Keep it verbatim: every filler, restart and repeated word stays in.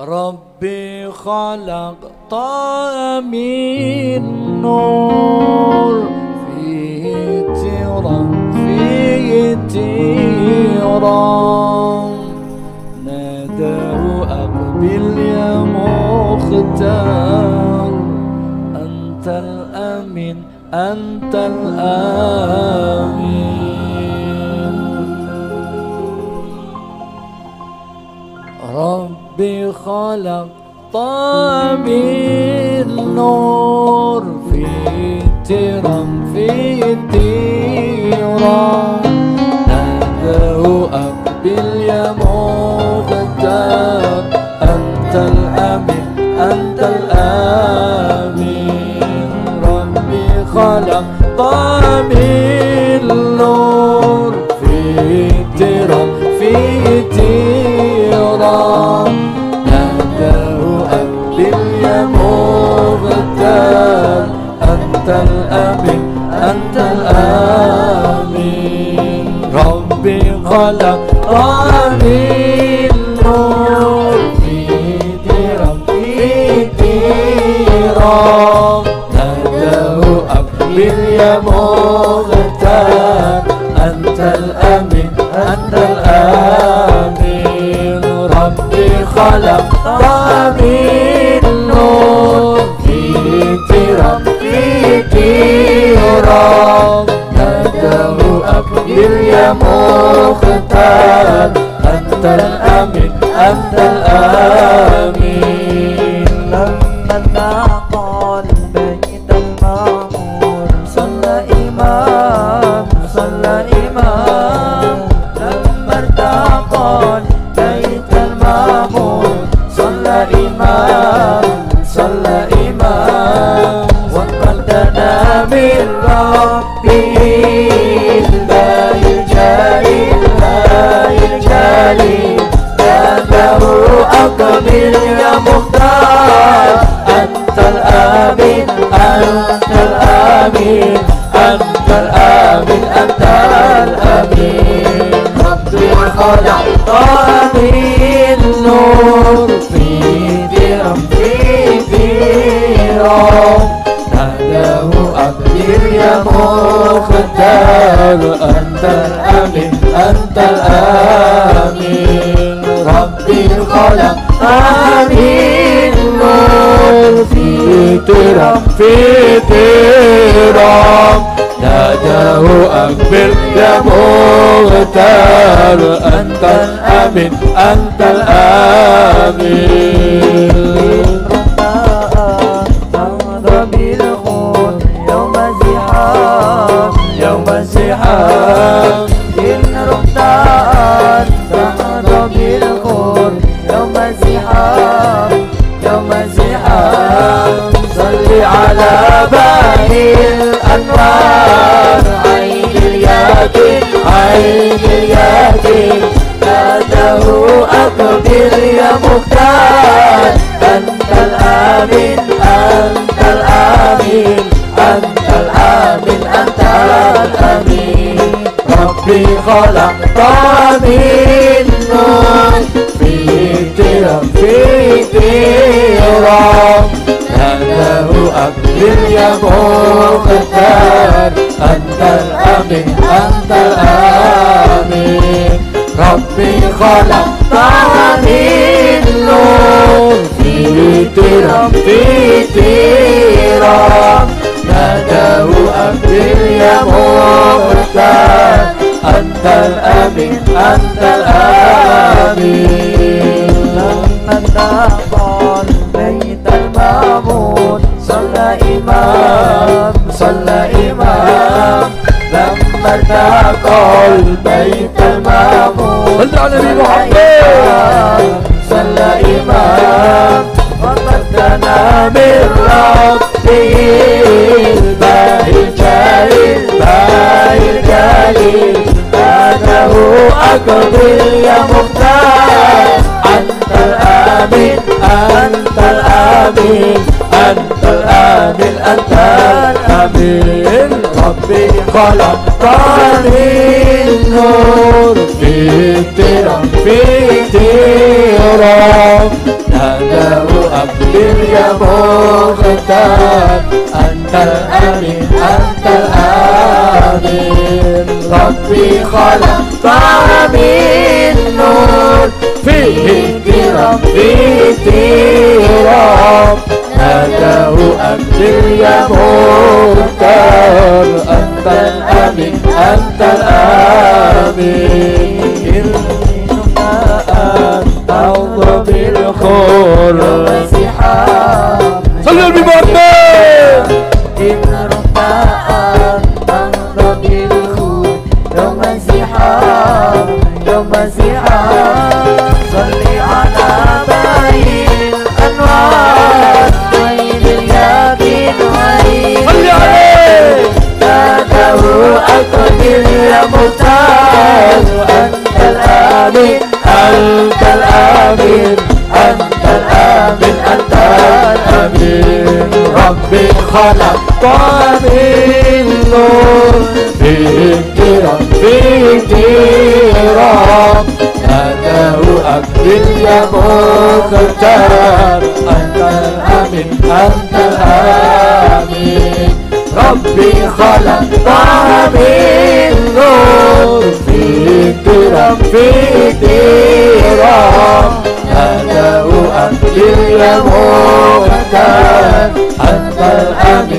ربي خلق طه من نور، فيه ترام فيه ترام، ناداه أقبل يا مختار، أنت الأمين أنت الأمين. ربي خلق طه من نور، فيه ترام فيه ترام، ناداه أقبل يا مختار، أنت الأمين أنت الأمين. ربي خلق طه من نور، فيه ترام فيه ترام، ناداه أقبل يا مختار، أنت الأمين أنت الأمين. ربي خلق طه من نور، فيه ترام فيه ترام، ناداه أقبل يا مختار، أنت الأمين أنت الأمين. ربي خلق طه من نور، فيه ترام فيه ترام، ناداه أقبل يا مختار، أنت الأمين أنت الأمين. لما ارتقى البيت المعمور، صلى إمام صلى إمام. لما ارتقى البيت المعمور، صلى إمام صلى إمام. وقدنا من ربه الباي الجليل الباي الجليل، ناداه أقبل يا مختار، أنت الأمين أنت الأمين أنت الأمين أنت الأمين. ربي خلق طه من نور، فيه ترام فيه ترام، ناداه أقبل يا مختار، أنت الأمين أنت الأمين. ربي خلق طه من نور، فيه ترام فيه ترام، ناداه أقبل يا مختار، أنت الأمين أنت الأمين. يوم زحام يوم زحام، إن رمضان تحظى بالخور، يوم زحام يوم زحام. صل على باقي الأنوار، عين اليقين عين اليقين، ناداه أقبل يا مختار، أنت الأمين أنت الأمين أنت الأمين أنت الأمين. ربي خلق طه من نور، فيه ترام فيه ترام، ناداه أقبل يا مختار، أنت الأمين أنت الأمين. ربي خلق طه من نور، فيه ترام فيه ترام، ناداه أقبل يا مختار، أنت الأمين أنت الأمين. لما ارتقى البيت المعمور، صلى إمام صلى إمام. لما ارتقى البيت المعمور، صل على النبي محمد صلى إمام. وقد دنا من ربه الباي الجليل الباي الجليل، ناداه أقبل يا مختار، أنت الأمين أنت الأمين أنت الأمين أنت الأمين. ربي خلق طه من نور، فيه ترام فيه ترام، أكبر يا مختار أنت الأمين أنت الأمين ربي خلقها من نور فيه احترام فيه احترام ناداه أكبر يا مختار أنت الأمين أنت الأمين أوضى بالخور وسحاب صلوا ببرنا إن رمضان أوضى بالخور يوم الزحام يوم الزحام صلي على باي الأنوار ويل اليقين ويل صلي عليه ناداه أكبر يا مختار أنت الأمين أنت الأمين أنت الأمين أنت الأمين ربي خلق من نور فيه احترام فيه احترام ناداه أكبر يا مختار أنت الأمين أنت الأمين ربي خلق من نور فيه احترام فيه احترام ناداه أكبر يا مختار أنت الأمين